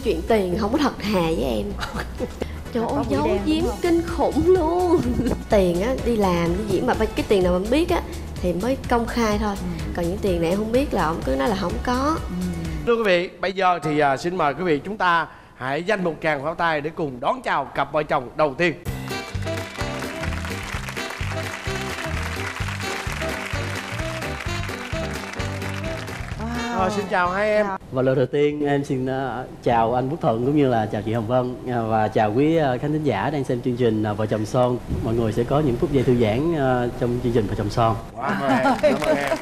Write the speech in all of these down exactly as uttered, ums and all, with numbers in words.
chuyện tiền không có thật thà với em. Trời ơi, giấu giếm kinh khủng luôn. Tiền á, đi làm đi diễn mà cái tiền nào mình biết á thì mới công khai thôi. ừ. Còn những tiền này em không biết là ông cứ nói là không có. ừ. Thưa quý vị, bây giờ thì uh, xin mời quý vị chúng ta hãy dành một tràng pháo tay để cùng đón chào cặp vợ chồng đầu tiên. Rồi, xin chào hai em. Và lời đầu tiên em xin uh, chào anh Quốc Thuận cũng như là chào chị Hồng Vân uh, và chào quý uh, khán thính giả đang xem chương trình uh, Vợ Chồng Son. Mọi người sẽ có những phút giây thư giãn uh, trong chương trình Vợ Chồng Son. Cảm ơn em, cảm ơn em.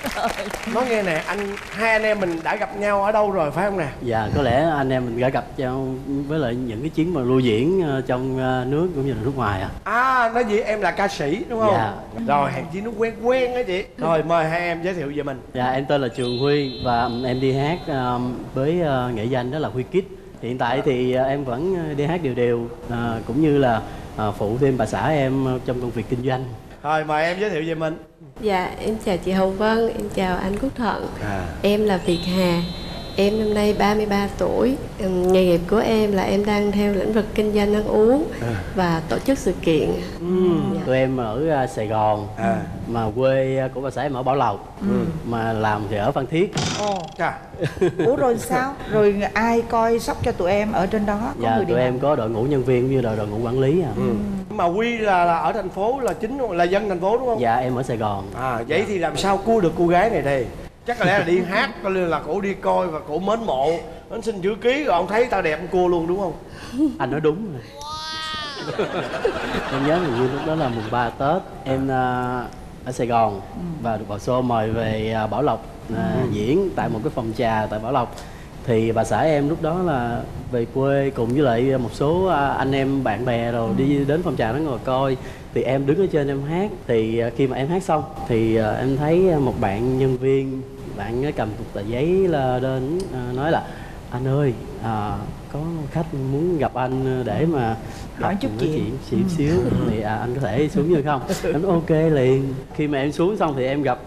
Nói nghe nè, anh hai anh em mình đã gặp nhau ở đâu rồi phải không nè? Dạ, có lẽ anh em mình đã gặp nhau với lại những cái chuyến mà lưu diễn uh, trong uh, nước cũng như là nước ngoài à. À, nói gì em là ca sĩ đúng không? Dạ. Rồi, hèn chi nó quen quen á chị. Rồi, mời hai em giới thiệu về mình. Dạ, em tên là Trường Huy và em đi hát uh, với uh, nghệ danh đó là Huy Kid. Hiện tại thì uh, em vẫn đi hát đều đều uh, cũng như là uh, phụ thêm bà xã em trong công việc kinh doanh. Rồi, mời em giới thiệu về mình. Dạ, em chào chị Hồng Vân, em chào anh Quốc Thuận. à. Em là Việt Hà. Em năm nay ba mươi ba tuổi. Nghề nghiệp của em là em đang theo lĩnh vực kinh doanh ăn uống à. và tổ chức sự kiện. ừ. dạ. Tụi em ở Sài Gòn à. mà quê của bà xã em ở Bảo Lộc, ừ. mà làm thì ở Phan Thiết. Ồ. À. Ủa rồi sao? Rồi ai coi sóc cho tụi em ở trên đó? Có dạ, người tụi em có đội ngũ nhân viên cũng như là đội ngũ quản lý à. ừ. Mà Huy là, là ở thành phố là chính là dân thành phố đúng không? Dạ, em ở Sài Gòn. À, vậy dạ. thì làm sao cua được cô gái này đây? Chắc có lẽ là đi hát, có lẽ là cổ đi coi và cổ mến mộ. Anh xin chữ ký rồi ông thấy tao đẹp ông cua luôn đúng không? Anh nói đúng rồi. Wow. Em nhớ hình như lúc đó là mùng ba Tết. Em uh, ở Sài Gòn ừ. và được bà Xô mời về uh, Bảo Lộc uh, ừ. diễn tại một cái phòng trà tại Bảo Lộc. Thì bà xã em lúc đó là về quê cùng với lại một số uh, anh em bạn bè rồi ừ. đi đến phòng trà đó ngồi coi. Thì em đứng ở trên em hát. Thì uh, khi mà em hát xong thì uh, em thấy một bạn nhân viên, bạn cầm một tờ giấy lên uh, nói là anh ơi, à, có khách muốn gặp anh để mà hỏi chút chuyện xíu xíu ừ. thì à, anh có thể xuống được không? Em nói ok liền. Khi mà em xuống xong thì em gặp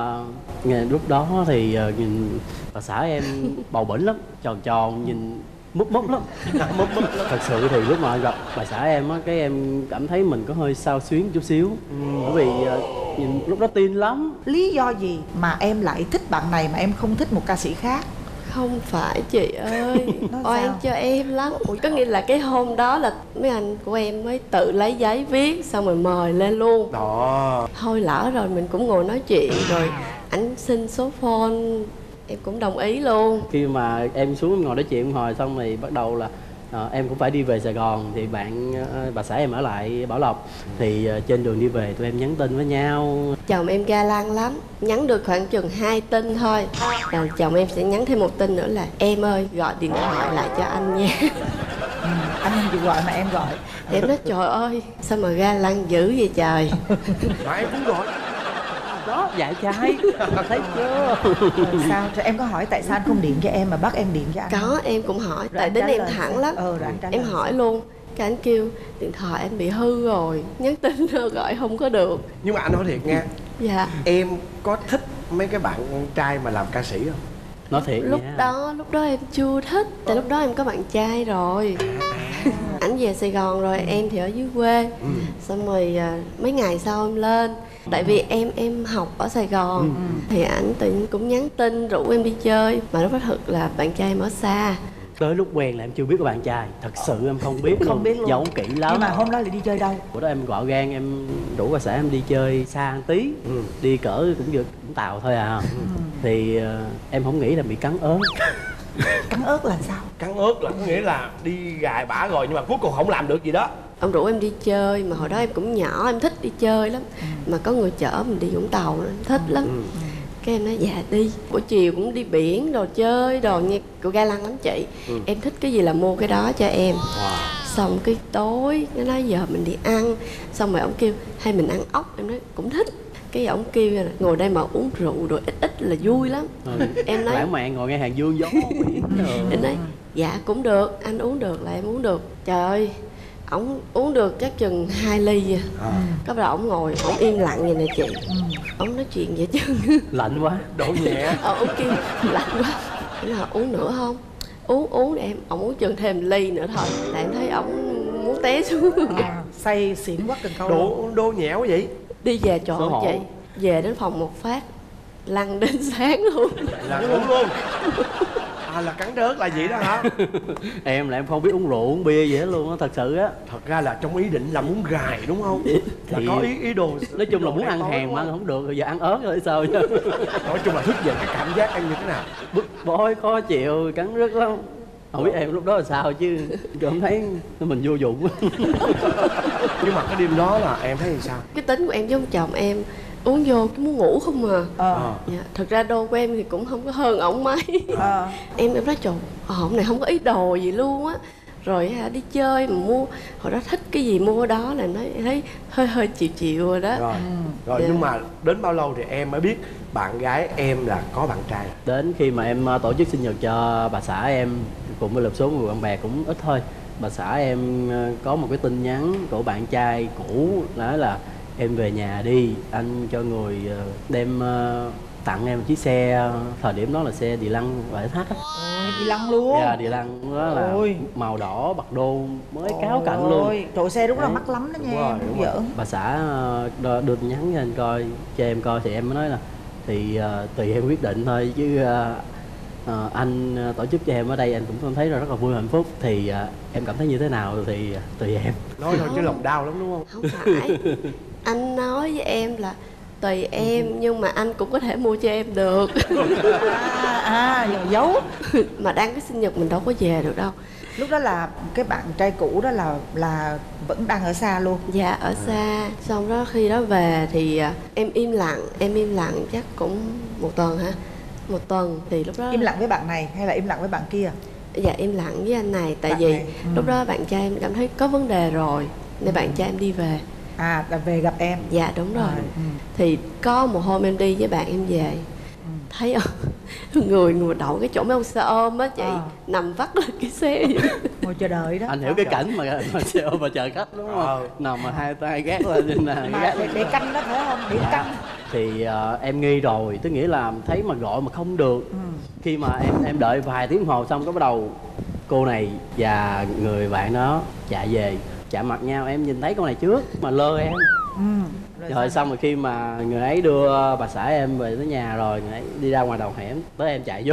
uh, lúc đó thì uh, nhìn bà xã em bầu bĩnh lắm, tròn tròn, nhìn múp múp lắm. Múp múp lắm. Thật sự thì lúc mà gặp bà xã em á, cái em cảm thấy mình có hơi xao xuyến chút xíu. ừ. Bởi vì uh, nhìn lúc đó tin lắm. Lý do gì mà em lại thích bạn này mà em không thích một ca sĩ khác? Không phải chị ơi, oan cho em lắm. Có nghĩa là cái hôm đó là mấy anh của em mới tự lấy giấy viết xong rồi mời lên luôn đó. Thôi lỡ rồi mình cũng ngồi nói chuyện rồi ảnh xin số phone em cũng đồng ý luôn. Khi mà em xuống em ngồi nói chuyện hồi xong thì bắt đầu là à, em cũng phải đi về Sài Gòn thì bạn bà xã em ở lại Bảo Lộc. Thì uh, trên đường đi về tụi em nhắn tin với nhau. Chồng em ga lăng lắm, nhắn được khoảng chừng hai tin thôi rồi chồng em sẽ nhắn thêm một tin nữa là em ơi gọi điện thoại lại cho anh nha. ừ, anh không chịu gọi mà em gọi. Thì em nói trời ơi sao mà ga lăng dữ vậy trời. Mà em cũng gọi đó, dạy trai. Thấy chưa? Rồi sao? Rồi em có hỏi tại sao anh không điện cho em mà bắt em điện cho anh? Có, em cũng hỏi. Rồi tại đến em thẳng sao? lắm. Ừ, rồi anh em hỏi luôn. Cái anh kêu điện thoại anh bị hư rồi, nhắn tin gọi không có được. Nhưng mà anh nói thiệt nha. Dạ. Em có thích mấy cái bạn trai mà làm ca sĩ không? Nói thiệt lúc nha. đó lúc đó em chưa thích. Tại lúc đó em có bạn trai rồi. Ảnh về Sài Gòn rồi, em thì ở dưới quê. ừ. Xong rồi à, mấy ngày sau em lên. Tại vì em em học ở Sài Gòn. ừ. Thì ảnh tự nhiên cũng nhắn tin rủ em đi chơi. Mà lúc đó thật là bạn trai em ở xa. Tới lúc quen là em chưa biết có bạn trai. Thật sự em không biết không luôn. biết luôn. Giấu kỹ lắm. Nhưng mà hôm đó lại đi chơi đâu? Bữa đó em gọi gan em rủ bà xã em đi chơi xa một tí. ừ. Đi cỡ cũng được cũng Tàu thôi à. ừ. Thì uh, em không nghĩ là bị cắn ớt. Cắn ớt là sao? Cắn ớt là có nghĩa là đi gài bả rồi nhưng mà cuối cùng không làm được gì đó. Ông rủ em đi chơi mà hồi đó em cũng nhỏ, em thích đi chơi lắm. ừ. Mà có người chở mình đi Vũng Tàu em thích lắm. ừ. Cái em nói dạ đi. Buổi chiều cũng đi biển đồ chơi đồ nha. Cô ga lăng lắm chị. ừ. Em thích cái gì là mua cái đó cho em. wow. Xong cái tối nó nói giờ mình đi ăn. Xong rồi ông kêu hay mình ăn ốc. Em nói cũng thích. Cái ổng kêu là ngồi đây mà uống rượu rồi ít ít là vui lắm. ừ. Em nói lãng mạn ngồi nghe hàng dương gió biển. Em nói dạ cũng được, anh uống được là em uống được. Trời ơi, ổng uống được chắc chừng hai ly à. à. Cái bắt đầu ổng ngồi, ổng im lặng vậy nè chị. Ổng nói chuyện vậy chứ. Lạnh quá, đổ nhẹ. Ờ, ổng kêu lạnh quá. Em nói uống nữa không? uống uống để em ổng uống chừng thêm ly nữa thôi, tại em thấy ổng muốn té xuống. À, say xỉn quá cần câu. Đồ đồ nhẽo vậy. Đi về chỗ Xấu hổ. chị, về đến phòng một phát lăn đến sáng luôn. Là uống luôn. À là cắn rớt là vậy đó hả? Em là em không biết uống rượu uống bia gì hết luôn á, thật sự á. Thật ra là trong ý định là muốn gài đúng không? Là Thì- có ý ý đồ. Nói chung là đồ muốn hay ăn tối, hàng đúng mà ăn không? không được rồi giờ ăn ớt rồi sao chứ. Nói chung là thức dậy cái cảm giác em như thế nào? Bức bối khó chịu, cắn rất lắm. Không biết em lúc đó là sao chứ cảm thấy mình vô dụng. Nhưng mà cái đêm đó là em thấy thì sao? Cái tính của em với ông chồng em uống vô cái muốn ngủ không à. Ờ. Dạ, thật ra đô của em thì cũng không có hơn ổng mấy. Ờ. em em nói trời, ổng này không có ý đồ gì luôn á. Rồi hả, đi chơi mà mua, hồi đó thích cái gì mua đó, là nói thấy hơi hơi chịu chịu rồi đó. Rồi. Rồi Dạ. nhưng mà đến bao lâu thì em mới biết bạn gái em là có bạn trai? Đến khi mà em ờ, tổ chức sinh nhật cho bà xã em cùng với một số người bạn bè cũng ít thôi. Bà xã em ờ, có một cái tin nhắn của bạn trai cũ nói là em về nhà đi, anh cho người ờ, đem ờ, tặng em một chiếc xe, thời điểm đó là xe đi lăng bảy ét hát á. Ôi, đi lăng luôn. Dạ, đi lăng đó là Ôi. màu đỏ bạc đô mới cáo cạnh luôn. Ôi, trời xe đúng là Đấy. mắc lắm đó nha Đúng rồi, em, đúng không rồi. giỡn. Bà xã ờ, đo- đưa tin nhắn cho anh coi, cho em coi thì em mới nói là thì ờ, tùy em quyết định thôi chứ ờ, ờ, anh ờ, tổ chức cho em ở đây anh cũng cảm thấy rất là vui hạnh phúc, thì ờ, em cảm thấy như thế nào thì ờ, tùy em. Nói thôi chứ lòng đau lắm đúng không? Không phải, anh nói với em là tùy em, nhưng mà anh cũng có thể mua cho em được. À, à giờ giấu. Mà đang cái sinh nhật mình đâu có về được đâu. Lúc đó là cái bạn trai cũ đó là là vẫn đang ở xa luôn. Dạ ở xa. Xong đó khi đó về thì à, em im lặng, em im lặng chắc cũng một tuần hả? Một tuần thì lúc đó Im lặng với bạn này hay là im lặng với bạn kia? Dạ im lặng với anh này. Tại Bạn vì này, ừ. lúc đó bạn trai em cảm thấy có vấn đề rồi, nên bạn trai em đi về. À là về gặp em. Dạ đúng rồi. Ừ. Thì có một hôm em đi với bạn em về, thấy ông người người đậu cái chỗ mấy ông xe ôm á chị, Ờ. nằm vắt lên cái xe vậy. Ngồi chờ đợi đó. Anh hiểu cái cảnh mà, mà xe ôm và chờ khách đúng không? Ờ. Nằm mà hai tay gác lên trên là Mà gác để, để canh đó phải không? Để Dạ. canh. Thì ờ, em nghi rồi, tức nghĩa là thấy mà gọi mà không được. Ừ. Khi mà em em đợi vài tiếng đồng hồ xong cái bắt đầu cô này và người bạn đó chạy về, chạm mặt nhau, em nhìn thấy con này trước mà lơ em. Ừ. Rồi, Rồi xong rồi khi mà người ấy đưa bà xã em về tới nhà rồi, người ấy đi ra ngoài đầu hẻm, tới em chạy vô.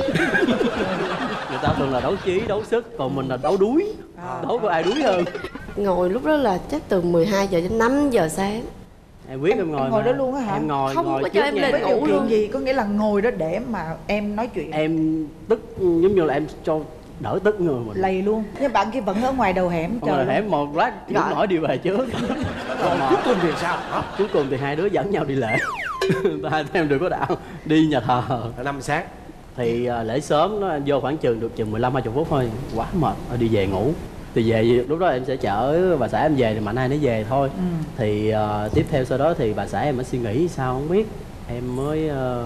Người ta thường là đấu trí, đấu sức, còn mình là đấu đuối. Đấu có ai đuối hơn. Ngồi lúc đó là chắc từ mười hai giờ đến năm giờ sáng. Em biết em, Em- ngồi em ngồi mà. đó luôn á hả? Em ngồi Không ngồi có trước cho em nhà. lên với ngủ điều kiện luôn. gì? Có nghĩa là ngồi đó để mà em nói chuyện. Em tức giống như là em cho đỡ tức người mình. Lầy luôn. Nhưng bạn kia vẫn ở ngoài đầu hẻm Còn chờ là luôn. hẻm một lát chịu Gọi. nổi đi về trước. Rồi cuối cùng thì sao? Hả? Cuối cùng thì hai đứa dẫn nhau đi lễ. Hai em đừng có đạo đi nhà thờ. Là năm sáng. Thì à, lễ sớm nó em vô khoảng chừng được chừng mười lăm hai mươi phút thôi, quá mệt, thôi đi về ngủ. Thì về lúc đó em sẽ chở bà xã em về thì mạnh ai nó về thôi. Ừ. Thì à, tiếp theo sau đó thì bà xã em mới suy nghĩ sao không biết, em mới à,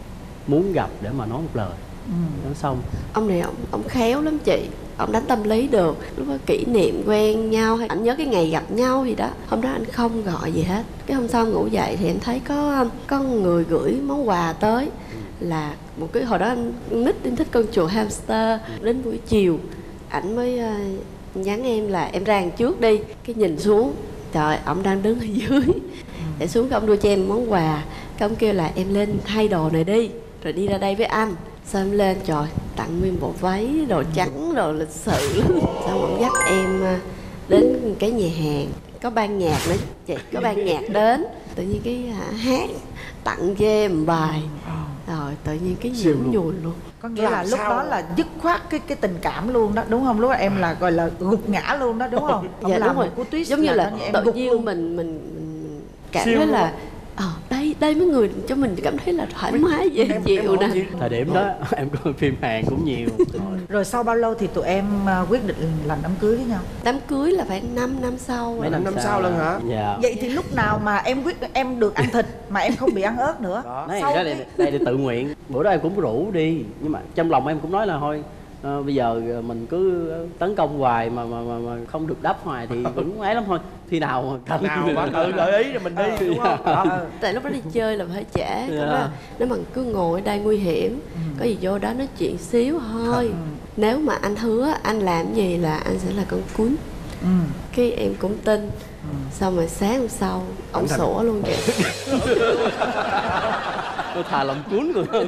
muốn gặp để mà nói một lời. Ừ. Nói xong Ông này ông, ông khéo lắm chị, ông đánh tâm lý được. Lúc đó kỷ niệm quen nhau hay anh nhớ cái ngày gặp nhau gì đó, hôm đó anh không gọi gì hết. Cái hôm sau ngủ dậy thì em thấy có có người gửi món quà tới, là một cái hồi đó anh nít em thích con chuột hamster. Đến buổi chiều ảnh mới ờ, nhắn em là em ra hàng trước đi. Cái nhìn xuống, trời, ông đang đứng ở dưới. Để xuống cái ông đưa cho em món quà, cái ông kêu là em lên thay đồ này đi rồi đi ra đây với anh. Sao em lên, trời, tặng nguyên bộ váy đồ trắng đồ lịch sự lắm. Xong ông dắt em à, đến cái nhà hàng, có ban nhạc nữa chị, có ban nhạc đến. Tự nhiên cái à, hát tặng cho em bài, rồi tự nhiên cái gì cũng nhùi luôn. Có nghĩa là Làm lúc sao? đó là dứt khoát cái cái tình cảm luôn đó, đúng không? Lúc đó em là gọi là gục ngã luôn đó, đúng không? Ông Dạ làm đúng rồi, một cú twist giống như là coi em tự gục nhiên luôn. mình mình mình cảm Siêu thấy luôn. là ờ đây đây mấy người cho mình cảm thấy là thoải mái dễ Em- chịu em nè. hỏi chị, thời điểm đó em coi phim Hàn cũng nhiều. Rồi sau bao lâu thì tụi em à, quyết định làm đám cưới với nhau? Đám cưới là phải năm năm sau Mấy rồi. năm sau lần hả? Dạ. Vậy thì lúc nào mà em quyết em được ăn thịt mà em không bị ăn ớt nữa? Đó. Nói Sau đây, cái- đây, đây là tự nguyện. Bữa đó em cũng rủ đi, nhưng mà trong lòng em cũng nói là thôi ờ, bây giờ mình cứ tấn công hoài mà mà mà, mà không được đáp hoài thì cũng ấy lắm thôi. Khi nào mà cần Nào mà tự gợi ý rồi mình đi đúng không? Đó. Ờ. Tại lúc đó đi chơi là phải trễ. Dạ. Đó, nếu mà cứ ngồi ở đây nguy hiểm, có gì vô đó nói chuyện xíu thôi. nếu mà anh hứa anh làm gì là anh sẽ là con cún. Ừ. Cái em cũng tin. Ừ. Xong rồi sáng hôm sau ổng thành- sủa luôn vậy. Tôi thà làm cuốn còn hơn.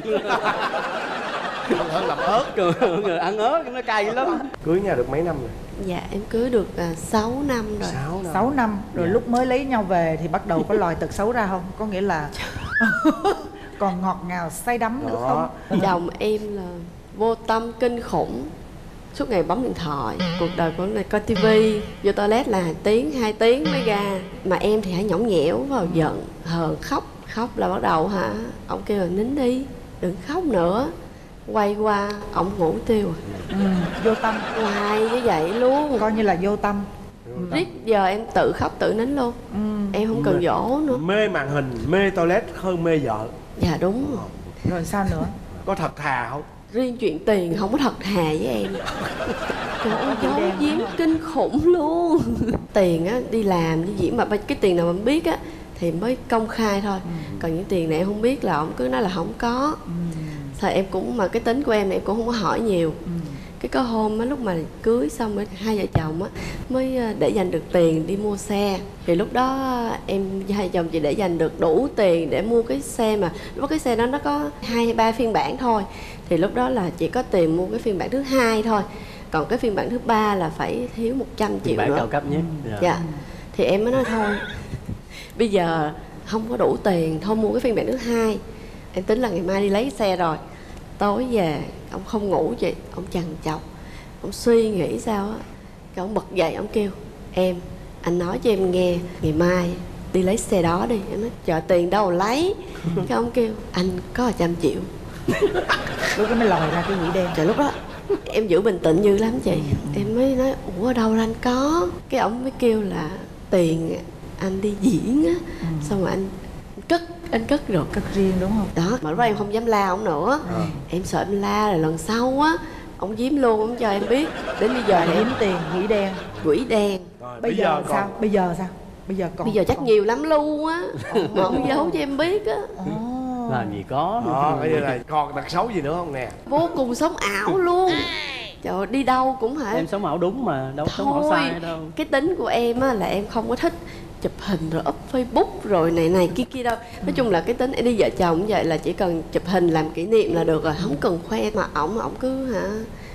Còn hơn làm ớt. Người ăn ớt nó cay lắm. Cưới nhau được mấy năm rồi? Dạ em cưới được à, sáu năm rồi. Sáu năm. sáu năm rồi. Dạ. Lúc mới lấy nhau về thì bắt đầu có lòi tật xấu ra không? Có nghĩa là còn ngọt ngào say đắm nữa Đó. không? Chồng em là vô tâm kinh khủng, suốt ngày bấm điện thoại, cuộc đời của này coi tivi, vô toilet là tiếng hai tiếng mới ra. Mà em thì hãy nhõng nhẽo vào, giận hờn khóc. Khóc là bắt đầu hả, ông kêu là nín đi, đừng khóc nữa. Quay qua ổng ngủ tiêu. Ừ, vô tâm, Hoài như vậy luôn. coi như là vô tâm. Riết giờ em tự khóc tự nín luôn. Ừ. Em không cần dỗ nữa. Mê màn hình, mê toilet hơn mê vợ. Dạ đúng rồi. Rồi sao nữa? Có thật thà không? Riêng chuyện tiền không có thật thà với em. Trời ơi, giấu đen giếm kinh khủng luôn. Tiền á, đi làm, đi diễn mà cái tiền nào mình biết á thì mới công khai thôi. Ừ. Còn những tiền này em không biết là ông cứ nói là không có. Ừ. Sao em cũng, mà cái tính của em này em cũng không có hỏi nhiều. Ừ. Cái có hôm á, lúc mà cưới xong mới hai vợ chồng á mới để dành được tiền đi mua xe. Thì lúc đó em với hai chồng chị để dành được đủ tiền để mua cái xe, mà lúc đó cái xe đó nó có hai hay ba phiên bản thôi. Thì lúc đó là chỉ có tiền mua cái phiên bản thứ hai thôi. Còn cái phiên bản thứ ba là phải thiếu một trăm triệu Phiên bản nữa. cao cấp nhất. Dạ. Dạ. Thì em mới nói thôi, bây giờ không có đủ tiền, thôi mua cái phiên bản thứ hai. Em tính là ngày mai đi lấy cái xe rồi. Tối về ông không ngủ chị, ông trằn trọc, ông suy nghĩ sao á. Cái ông bật dậy ông kêu em, anh nói cho em nghe ngày mai đi lấy xe đó đi. Em nói chờ tiền đâu lấy. Cái ông kêu anh có một trăm triệu. Lúc đó mới lòi ra cái quỷ đen. Trời, lúc đó em giữ bình tĩnh dữ lắm chị. Em mới nói ủa ở đâu ra anh có. Cái ông mới kêu là tiền anh đi diễn á. Ừ. Xong rồi anh cất, anh cất rồi. Cất riêng đúng không? Đó, mà lúc đó em không dám la ông nữa. Ừ. Em sợ em la rồi lần sau á ông giếm luôn, ông cho em biết. Đến bây giờ Là thì giếm em tiền quỷ đen. quỷ đen. Rồi, Bây, giờ, còn- sao? Bây giờ sao? Bây giờ còn Bây giờ chắc còn... nhiều lắm luôn á. Mà ông giấu cho em biết á. Ồ. Làm gì có. Đó, coi như là còn tật xấu gì nữa không nè? Vô cùng sống ảo luôn. Trời ơi, đi đâu cũng hả. Em sống ảo đúng mà, đâu sống ảo Thôi, sai đâu. cái tính của em á là em không có thích chụp hình rồi up Facebook rồi này này kia kia đâu. Nói chung là cái tính em đi vợ chồng vậy là chỉ cần chụp hình làm kỷ niệm là được rồi, không cần khoe. Mà ổng ổng cứ hả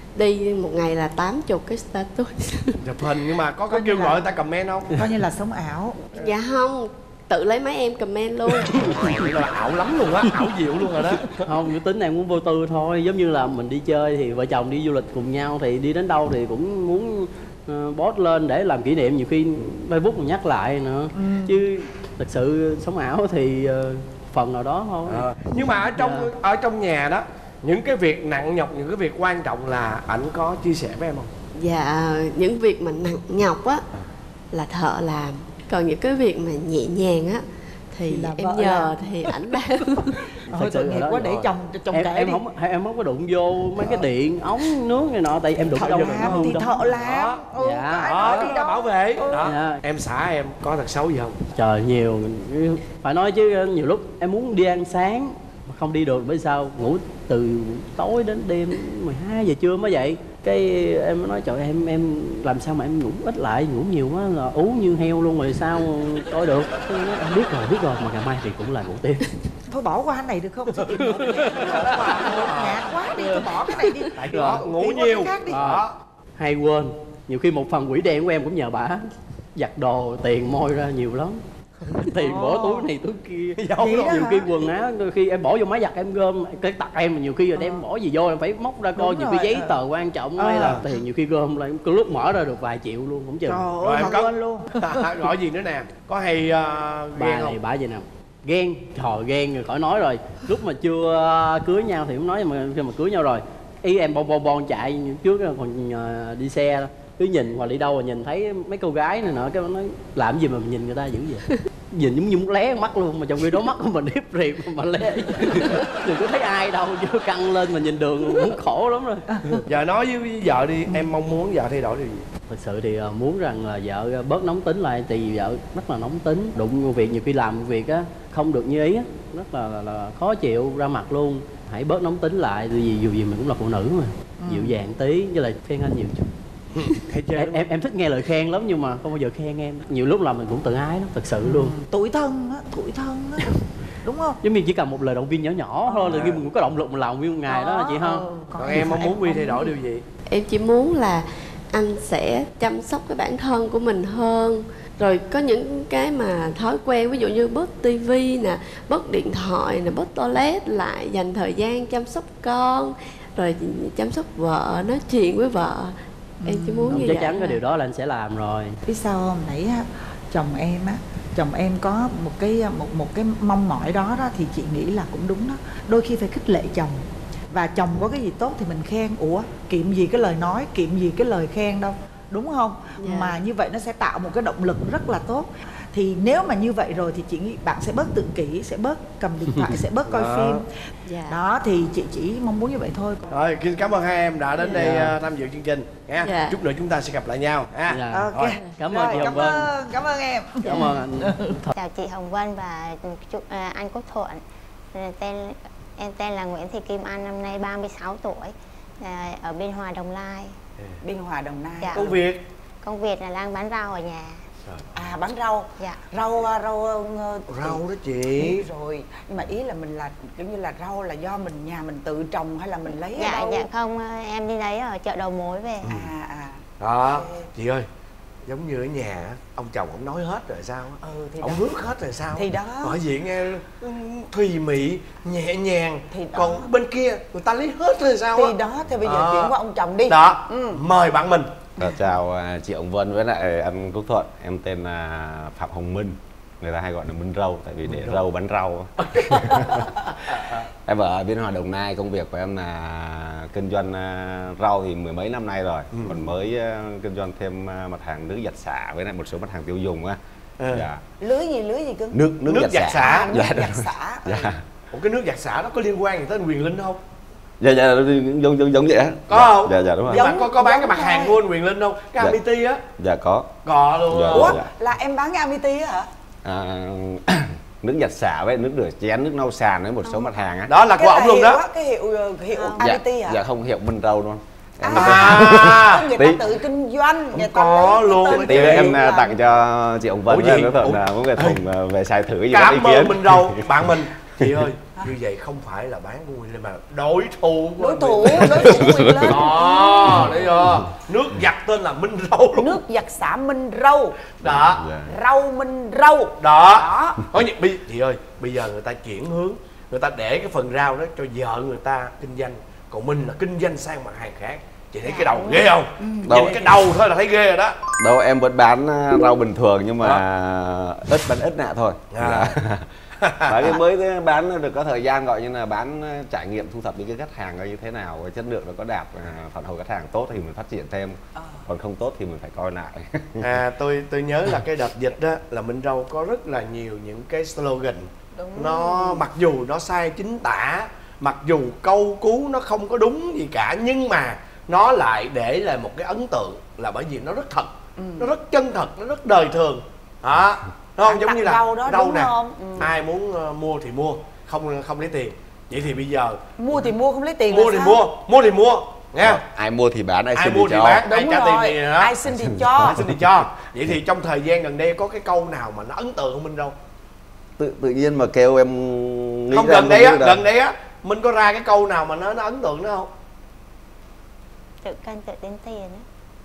đi một ngày là tám chục cái status. Chụp hình nhưng mà có có Coi kêu như gọi là- người ta comment không? Coi như là sống ảo. Dạ không, tự lấy mấy em comment luôn. Vậy là ảo lắm luôn á, ảo diệu luôn rồi đó. Không, cái tính em cũng vô tư thôi. Giống như là mình đi chơi thì vợ chồng đi du lịch cùng nhau, thì đi đến đâu thì cũng muốn uh, post lên để làm kỷ niệm. Nhiều khi Facebook mình nhắc lại nữa. Ừ. Chứ thật sự sống ảo thì uh, phần nào đó thôi. Ờ, nhưng mà ở trong Dạ. ở trong nhà đó, những cái việc nặng nhọc, những cái việc quan trọng là ảnh có chia sẻ với em không? Dạ, những việc mà nặng nhọc á là thợ làm. Còn những cái việc mà nhẹ nhàng á thì, Thì là em vợ nhờ làm. thì ảnh làm. Thôi tội nghiệp là đó quá, để rồi. chồng chồng em, kể em đi. không em không có đụng vô mấy cái điện ống nước này nọ, tại em đụng Thợ đâu mà nó làm hư thì đâu. thợ làm. Ừ, Dạ. có ai Đó, nói đó đi là đâu. bảo vệ. Đó. Dạ. Em xã em có tật xấu gì không? Trời, nhiều. Phải nói chứ nhiều lúc em muốn đi ăn sáng mà không đi được, bởi sao ngủ từ tối đến đêm mười hai giờ trưa mới dậy. Cái em mới nói trời, em em làm sao mà em ngủ ít lại, ngủ nhiều quá là ú như heo luôn rồi sao coi được. Cái nói, em biết rồi biết rồi, mà ngày mai thì cũng là ngủ tiếp. Thôi bỏ qua cái này được không? Chị chịu nổi. Nhạt quá đi, thôi bỏ cái này đi. Tại đó ngủ Chuyển qua nhiều. cái khác đi. Đó. Hay quên, nhiều khi một phần quỷ đen của em cũng nhờ bả giặt đồ, tiền môi ra nhiều lắm. Tiền bỏ túi này túi kia. Vậy đó Nhiều hả? khi quần áo, đôi khi em bỏ vô máy giặt em gom cái tặc em, mà nhiều khi rồi đem bỏ gì vô em phải móc ra coi. Đúng Nhiều rồi, khi giấy ờ. tờ quan trọng Ờ. hay là tiền, nhiều khi gom lại cái lúc mở ra được vài triệu luôn cũng chừng. Trời Rồi ơi, em thật cất. quên luôn. Gọi gì nữa nè? Có hay uh, Bà ghen này không? bà gì nào ghen, trời ghen rồi khỏi nói rồi. Lúc mà chưa cưới nhau thì cũng nói, mà khi mà cưới nhau rồi ý em bon bon bon chạy trước còn ờ, đi xe cứ nhìn hoặc đi đâu mà nhìn thấy mấy cô gái này nọ, cái nói làm gì mà mình nhìn người ta dữ vậy. Nhìn giống như muốn lé mắt luôn, mà trong khi đó mắt của mình hiếp riệp mà lé. Đừng có thấy ai đâu, chưa căng lên mà nhìn đường muốn khổ lắm rồi. Giờ nói với vợ đi, em mong muốn vợ thay đổi điều gì? Thật sự thì uh, muốn rằng là vợ bớt nóng tính lại, tại vì vợ rất là nóng tính, đụng công việc nhiều khi làm công việc á không được như ý á, rất là, là là khó chịu ra mặt luôn. Hãy bớt nóng tính lại, tại vì dù gì mình cũng là phụ nữ mà. Ừ. Dịu dàng tí, với lại khen anh nhiều chút. em, em em thích nghe lời khen lắm nhưng mà không bao giờ khen em. Nhiều lúc là mình cũng tự ái lắm, thật sự luôn. Ừ. Tủi thân á, tủi thân á. Đúng không? Chứ mình chỉ cần một lời động viên nhỏ nhỏ thôi là khi mình cũng có động lực mình làm nguyên một ngày đó, đó chị không? Ừ. Còn, Còn em mong muốn Huy thay đổi điều gì? Em chỉ muốn là anh sẽ chăm sóc cái bản thân của mình hơn. Rồi có những cái mà thói quen, ví dụ như bớt tivi nè, bớt điện thoại nè, bớt toilet lại, dành thời gian chăm sóc con, rồi chăm sóc vợ, nói chuyện với vợ. Em chỉ muốn Không, như chắc vậy. chắn cái điều đó là anh sẽ làm rồi. Biết sao không? Nãy á, chồng em á, chồng em có một cái một một cái mong mỏi đó đó thì chị nghĩ là cũng đúng đó. Đôi khi phải khích lệ chồng. Và chồng có cái gì tốt thì mình khen. Ủa, kiệm gì cái lời nói, kiệm gì cái lời khen đâu, đúng không? Yeah. Mà như vậy nó sẽ tạo một cái động lực rất là tốt. Thì nếu mà như vậy rồi thì chị nghĩ bạn sẽ bớt tự kỷ, sẽ bớt cầm điện thoại, sẽ bớt coi phim. Yeah. Đó thì chị chỉ mong muốn như vậy thôi. Rồi, xin cảm ơn hai em đã đến Yeah. đây uh, tham dự chương trình. Yeah. Yeah. Chút nữa chúng ta sẽ gặp lại nhau. Ha. Yeah. Ok. Rồi. Cảm Rồi, ơn chị Hồng cảm Vân. ơn, cảm ơn em. Cảm ơn anh. Chào chị Hồng Vân và chúc, à, anh Quốc Thuận. Tên em tên là Nguyễn Thị Kim Anh, năm nay ba mươi sáu tuổi, à, ở Biên Hòa, Đồng Nai. Biên Hòa, Đồng Nai. Dạ. Công việc? Công việc là đang bán rau ở nhà. À, bán rau. Dạ. Rau rau Rau đó chị. Rồi, nhưng mà ý là mình là kiểu như là rau là do mình nhà mình tự trồng hay là mình lấy Dạ, ở đâu? dạ không, em đi lấy ở chợ đầu mối về. À à. Đó, Ok. chị ơi, giống như ở nhà á, ông chồng ông nói hết rồi sao á? Ừ, thì ông đó. hước hết rồi sao? Thì đó. Hỏi diện nghe ừ, thùy mị, nhẹ nhàng. Thì đó. Còn bên kia người ta lấy hết rồi sao á? Thì đó, thì bây giờ À. chuyển qua ông chồng đi. Đó, Ừ. mời bạn mình. Dạ, chào à, chị Hồng Vân với lại anh Quốc Thuận. Em tên là Phạm Hồng Minh, người ta hay gọi là Minh Râu tại vì để râu bán rau. Em ở Biên Hòa, Đồng Nai. Công việc của em là kinh doanh uh, rau thì mười mấy năm nay rồi. Ừ. Còn mới uh, kinh doanh thêm uh, mặt hàng nước giặt xả với lại một số mặt hàng tiêu dùng á. Ừ. Dạ. Lưới gì, lưới gì cưng? Nước nước, Nước giặt, giặt xả. xả. Nước Dạ, giặt đúng. xả. Ừ. Dạ. Ủa cái nước giặt xả nó có liên quan gì tới anh Quyền Linh không? Dạ dạ giống giống giống vậy á. Có Dạ, không? Dạ dạ đúng rồi. Giống, có có bán cái mặt thôi. hàng của anh Quyền Linh không? Cái Dạ. Amity á. Dạ có. Có luôn. Dạ. Ủa, Dạ. là em bán cái Amity á hả? À, nước giặt xả với nước rửa chén, nước lau sàn với một số mặt hàng á. Đó là của Cái ổng luôn hiệu đó. á, cái hiệu hiệu Không. Dạ, Amity hả? dạ không hiệu Minh Râu luôn. Em À. Người ta Tí. tự kinh doanh, người ta có lấy cái luôn. tên tí nữa hiệu em là- tặng cho chị Hồng Vân Ủa với gì? anh Thuận Ủa? là muốn cái thùng ờ, về xài thử gì có ý Cảm ơn kiến. mình đâu bạn mình. Chị ơi, như vậy không phải là bán của Quyền Linh mà đối thủ của đối anh thủ, Quyền Linh. đối thủ của Quyền Linh. Đó, thấy chưa? Nước giặt tên là Minh Râu luôn. Nước giặt xả Minh Râu. Đó. Dạ. Rau Minh Râu. Đó. Đó. Có những bi- chị ơi, bây giờ người ta chuyển hướng, người ta để cái phần rau đó cho vợ người ta kinh doanh, còn mình là kinh doanh sang mặt hàng khác. Chị thấy cái đầu ghê không? Đâu. Nhìn cái đầu thôi là thấy ghê rồi đó. Đâu em vẫn bán ờ, rau bình thường nhưng mà ít bán ít nạ thôi. À. Dạ. Đấy, cái mới bán được có thời gian gọi như là bán ờ, trải nghiệm thu thập những cái khách hàng coi như thế nào, cái chất lượng nó có đạt, ờ, phản hồi khách hàng tốt thì mình phát triển thêm, còn không tốt thì mình phải coi lại. À, tôi tôi nhớ là cái đợt dịch đó là Minh Râu có rất là nhiều những cái slogan. Đúng. Nó mặc dù nó sai chính tả, mặc dù câu cú nó không có đúng gì cả, nhưng mà nó lại để lại một cái ấn tượng là bởi vì nó rất thật, Ừ. nó rất chân thật, nó rất đời thường. Đó, đúng không? Bạn Giống như là tặng rau đó, rau đúng nè, không? Ừ. ai muốn uh, mua thì mua, không không lấy tiền. Vậy thì bây giờ Mua thì mua, không lấy tiền mua là thì sao? mua, mua thì mua, nghe? Ai mua thì bán, ai Ai xin mua thì thì cho. bán, ai Đúng trả tiền rồi, thì đó. ai xin thì cho. Ai xin thì cho. Vậy thì trong thời gian gần đây có cái câu nào mà nó ấn tượng không Minh Râu? Tự tự nhiên mà kêu em nghĩ Không, ra gần em đây á, nghĩ ra. gần đây á, Minh có ra cái câu nào mà nó nó ấn tượng nữa không? Tự cân tự tính tiền á.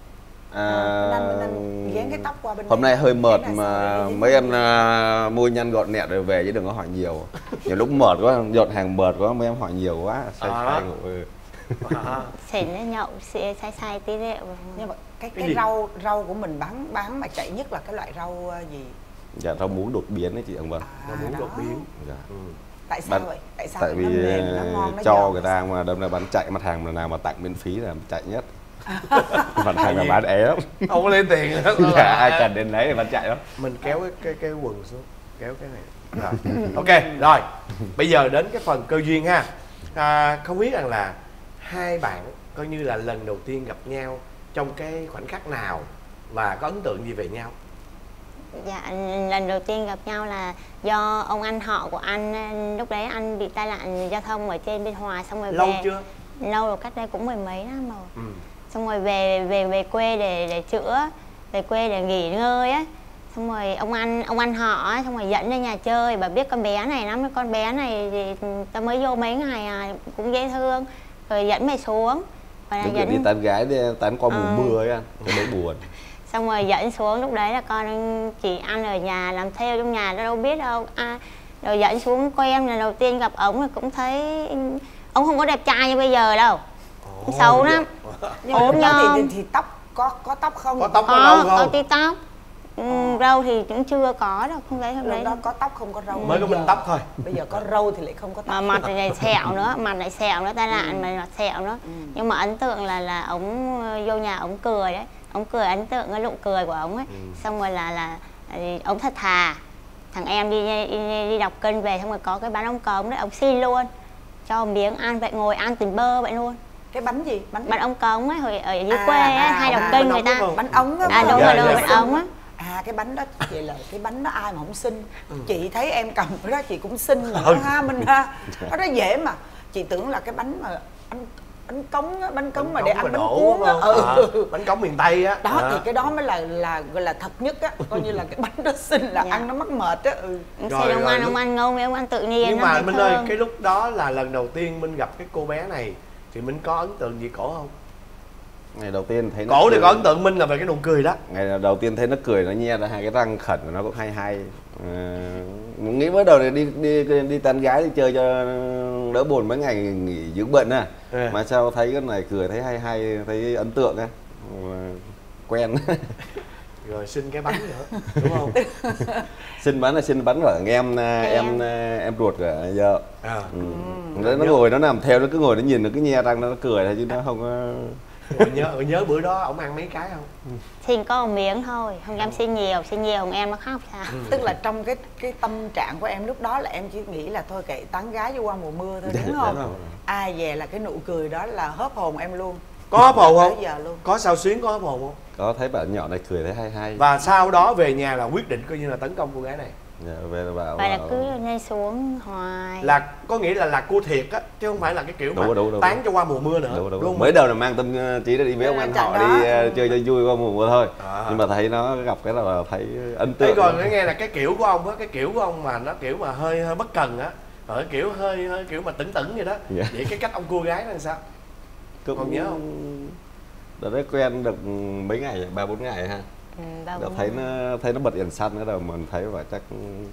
À, Nên nên dán cái tóc qua bên hôm đây. nay hơi mệt Cái này mà sao vậy? mấy em uh, mua nhanh gọn nhẹ rồi về chứ đừng có hỏi nhiều. Nhiều lúc mệt quá, dọn hàng mệt quá mấy em hỏi nhiều quá, say À. say ngủ. Ừ. À, Xỉn nó nhậu, xì- say say tí rượu. Nhưng mà cái Cái cái gì? rau rau của mình bán bán mà chạy nhất là cái loại rau ờ, gì? Dạ rau muống đột biến đấy chị Hồng Vân. nó muốn đó. đột biến. Dạ. Ừ. Tại sao Bán- vậy? Tại sao Tại nó vì mềm, nó ngon, nó cho giòn? người ta mà đâm ra bán chạy mặt hàng nào mà tặng miễn phí là chạy nhất. Mặt hàng là bán é lắm. Không có lấy tiền nữa. Dạ, ai cần đến đấy thì bán chạy lắm. Mình kéo cái cái, cái quần xuống, kéo cái này. Rồi. Ok, rồi. Bây giờ đến cái phần cơ duyên ha. À, không biết rằng là hai bạn coi như là lần đầu tiên gặp nhau trong cái khoảnh khắc nào và có ấn tượng gì về nhau? Dạ, lần đầu tiên gặp nhau là do ông anh họ của anh, lúc đấy anh bị tai nạn giao thông ở trên Biên Hòa, xong rồi Lâu về. chưa? Lâu rồi, cách đây cũng mười mấy năm rồi. Ừ. Xong rồi về về về quê để để chữa, về quê để nghỉ ngơi á. Xong rồi ông anh ông anh họ á, xong rồi dẫn lên nhà chơi, bà biết con bé này lắm, con bé này thì tao mới vô mấy ngày à, cũng dễ thương, rồi dẫn mày xuống. Và Đúng dẫn đi tán gái đi, tán qua mùa Ờ. mưa ấy anh, cho đỡ buồn. Xong rồi dẫn xuống, lúc đấy là con chỉ ăn ở nhà, làm theo trong nhà, đâu biết đâu. À, rồi dẫn xuống quen, lần đầu tiên gặp ổng thì cũng thấy ông không có đẹp trai như bây giờ đâu. Ồ, Xấu lắm. Nhưng mà Ốm lúc đó nhom. thì, thì, thì tóc có có tóc không? Có tóc có Có, râu có không? tí tóc. Ừ, râu thì cũng chưa có đâu, không thấy hôm Lúc đấy đó đâu. có tóc không có râu? Mới có Bây mình giờ- tóc thôi. Bây giờ có râu thì lại không có tóc. Mà mặt này sẹo nữa, mặt lại sẹo nữa, tai nạn mà mặt sẹo nữa. Nhưng mà ấn tượng là là ổng vô nhà ổng cười đấy, ổng cười ấn tượng cái nụ cười của ổng ấy. Xong rồi là là ổng thật thà. Thằng em đi đi, đi đọc kinh về, xong rồi có cái bánh ống cống đấy, ổng xin luôn cho miếng ăn, vậy ngồi ăn tình bơ vậy luôn. Cái bánh gì? Bánh Bánh ống cống ấy, hồi ở dưới À, quê ấy, à, hay đọc à, kinh bánh người ống ta. đúng không? bánh ống á. À đúng Dạ, rồi, đúng dạ. rồi, bánh ống á. À cái bánh đó vậy là cái bánh đó ai mà không xin. Chị thấy em cầm cái đó chị cũng xin mà Ừ. nó ha Minh ha. Nó đó dễ mà. Chị tưởng là cái bánh mà bánh bánh cống á, bánh cống mà để cống ăn bánh đổ, cuốn á. đúng không? Ừ. À, bánh cống miền Tây á. Đó À. thì cái đó mới là là gọi là thật nhất á, coi như là cái bánh đó xin là Dạ. ăn nó mắc mệt á. Ừ. Ông Rồi, xin ông rồi, ăn, lúc- ông ăn ngon, ông ăn tự nhiên. Nhưng nó mà dễ Minh ơi, thương. cái lúc đó là lần đầu tiên Minh gặp cái cô bé này thì Minh có ấn tượng gì cổ không? Ngày đầu tiên thấy nó Cổ thì cười. có ấn tượng Minh là về cái nụ cười đó. Ngày đầu tiên thấy nó cười, nó nhe ra hai cái răng khẩn của nó cũng hay hay. Ờ, nghĩ mới đầu này đi đi đi tán gái đi chơi cho đỡ buồn mấy ngày nghỉ dưỡng bệnh à. Ừ. Mà sao thấy cái này cười thấy hay hay, thấy ấn tượng á. Mà quen. Rồi xin cái bánh nữa, đúng không? Xin bánh là xin bánh của em em em ruột của vợ. À. Ừ. Nó, nó ngồi nó nằm theo, nó cứ ngồi nó nhìn, nó cứ nhe răng, nó cười thôi chứ nó không có. Rồi nhớ, rồi nhớ bữa đó ổng ăn mấy cái không? Xin có một miếng thôi, không dám xin nhiều, xin nhiều thằng em nó khóc sao. Tức là trong cái cái tâm trạng của em lúc đó là em chỉ nghĩ là thôi kệ tán gái cho qua mùa mưa thôi, đúng không? Đúng rồi. Ai về là cái nụ cười đó là hớp hồn em luôn. Có hấp hồn Tới không? giờ luôn. Có sao xuyến có hấp hồn không? Có thấy bạn nhỏ này cười thấy hay hay. Và sau đó về nhà là quyết định coi như là tấn công cô gái này. Dạ, về là bảo, Vậy là bảo- cứ lên xuống hoài. Là có nghĩa là là cua thiệt á, chứ không phải là cái kiểu mà Đúng, đúng, đúng, tán đúng. cho qua mùa mưa nữa. Đúng, đúng, không? mới đầu là mang tâm uh, trí là đi với ông anh Trận họ đó. đi uh, chơi cho vui qua mùa mưa thôi. À. Nhưng mà thấy nó gặp cái là thấy ấn Thế tượng. rồi nó nghe là cái kiểu của ông á, cái kiểu của ông mà nó kiểu mà hơi hơi bất cần á, ở kiểu hơi hơi kiểu mà tửng tửng vậy đó. Dạ. Vậy cái cách ông cua gái là sao? Cũng Còn nhớ không? Đợt đấy quen được mấy ngày, ba bốn ngày ha. Ừ, ba Đợt bốn thấy năm. nó thấy nó bật đèn xanh nữa rồi mình thấy và chắc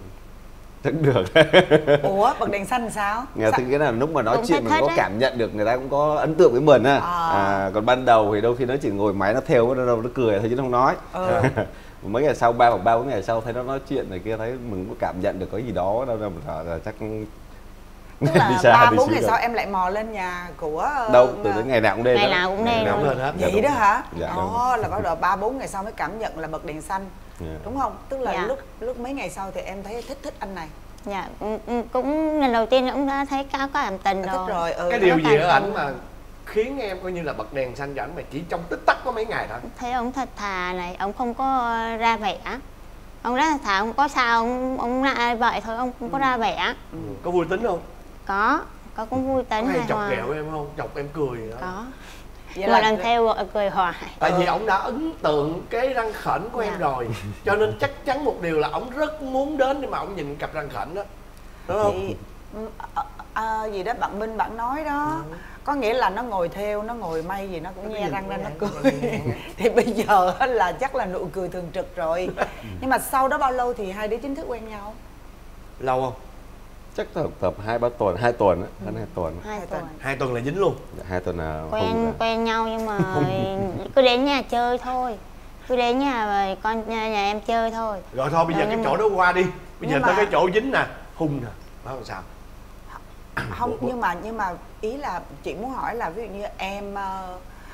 chắc được. Ủa bật đèn xanh làm sao? Nghe Sao- thì cái là lúc mà nói Cũng chuyện thích mình thích có đấy. cảm nhận được người ta cũng có ấn tượng với mình á. À. À, còn ban đầu thì đôi khi nó chỉ ngồi máy nó theo nó đâu nó cười thôi chứ nó không nói. Ừ. Mấy ngày sau ba hoặc ba bốn ngày sau thấy nó nói chuyện này kia thấy mình cũng cảm nhận được có gì đó đâu là mình sợ là chắc Tức là đi xa, ba đi bốn xíu ngày rồi. sau em lại mò lên nhà của ờ, Đâu từ đến ngày nào cũng lên Ngày đó. nào cũng lên nào cũng luôn. lên hết. Dạ, vậy đúng đó rồi. hả? Dạ, đúng rồi. Đó là bắt đầu ba bốn ngày sau mới cảm nhận là bật đèn xanh. Dạ. Đúng không? Tức là Dạ. lúc lúc mấy ngày sau thì em thấy thích thích anh này. Dạ, cũng, cũng lần đầu tiên cũng đã thấy có cảm tình Thích rồi. rồi. Ừ. Cái nó điều gì cảm ở ảnh tình. mà khiến em coi như là bật đèn xanh cho ảnh mà chỉ trong tích tắc có mấy ngày thôi? Thấy ông thật thà này, ông không có ra vẻ. Ông rất là thà, ông có sao ông, ông lại vậy thôi, ông không có ra vẻ. Ừ. Có vui tính không? Có, có cũng vui Có tính hay hài chọc hòa. ghẹo em không? Chọc em cười đó. Có. Vậy Rồi là lần theo gọi cười hoài. Tại vì ổng đã ấn tượng cái răng khểnh của em Dạ. rồi, cho nên chắc chắn một điều là ổng rất muốn đến để mà ổng nhìn cặp răng khểnh đó, đúng không? thì ừ, à, à, gì đó bạn Minh bạn nói đó. Có nghĩa là nó ngồi theo, nó ngồi may gì nó cũng nhe răng ra nó cười. Thì bây giờ á là chắc là nụ cười thường trực rồi. Nhưng mà sau đó bao lâu thì hai đứa chính thức quen nhau? Lâu không? Chắc tập tập hai ba tuần, hai tuần á, hơn hai tuần. Hai Hai tuần. tuần. Hai tuần là dính luôn. Hai tuần là Quen không quen nhau nhưng mà cứ đến nhà chơi thôi. Cứ đến nhà rồi con nhà, nhà em chơi thôi. Rồi thôi bây giờ Rồi, cái nhưng chỗ mà- đó qua đi. Bây giờ Nhưng tới mà- cái chỗ dính nè, hung nè. Đó làm sao? Không, nhưng mà nhưng mà ý là chị muốn hỏi là ví dụ như em ờ,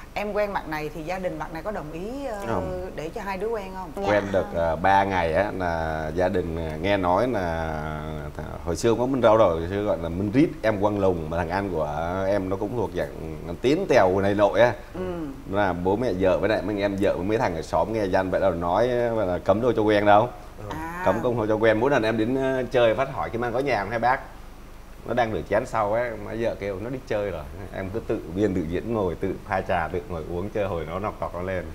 Em quen bạn này thì gia đình bạn này có đồng ý uh, Không. để cho hai đứa quen không? Dạ. Quen được uh, ba ngày á là gia đình nghe nói là hồi xưa có Minh Râu rồi, hồi xưa gọi là Minh Rít em Quang Lùng, mà thằng anh của em nó cũng thuộc dạng tiến tèo này nội á. Ừ. Là bố mẹ vợ với lại mấy em vợ với mấy thằng ở xóm nghe dân vậy là nói là cấm thôi cho quen đâu. À. Cấm không thôi cho quen. Mỗi lần em đến chơi phát hỏi cái mang có nhà không hai bác, nó đang rửa chén sau ấy mà vợ kêu nó đi chơi rồi, em cứ tự biên tự diễn ngồi tự pha trà tự ngồi uống chơi, hồi nó nọc tọc nó lên.